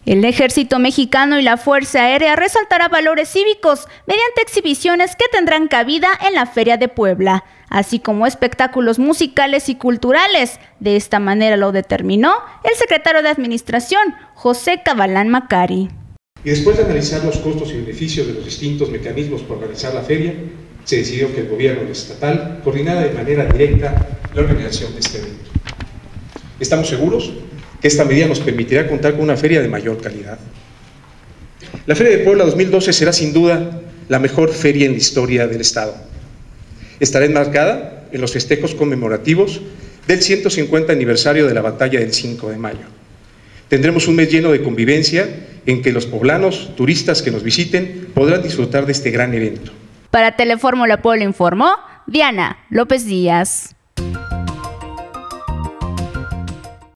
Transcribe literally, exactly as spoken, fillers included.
El Ejército Mexicano y la Fuerza Aérea resaltará valores cívicos mediante exhibiciones que tendrán cabida en la Feria de Puebla, así como espectáculos musicales y culturales. De esta manera lo determinó el secretario de Administración, José Cabalán Macari. Y después de analizar los costos y beneficios de los distintos mecanismos para organizar la feria, se decidió que el gobierno estatal coordinara de manera directa la organización de este evento. Estamos seguros que esta medida nos permitirá contar con una feria de mayor calidad. La Feria de Puebla dos mil doce será sin duda la mejor feria en la historia del Estado. Estará enmarcada en los festejos conmemorativos del ciento cincuenta aniversario de la batalla del cinco de mayo. Tendremos un mes lleno de convivencia en que los poblanos, turistas que nos visiten, podrán disfrutar de este gran evento. Para Telefórmula Puebla informó Diana López Díaz.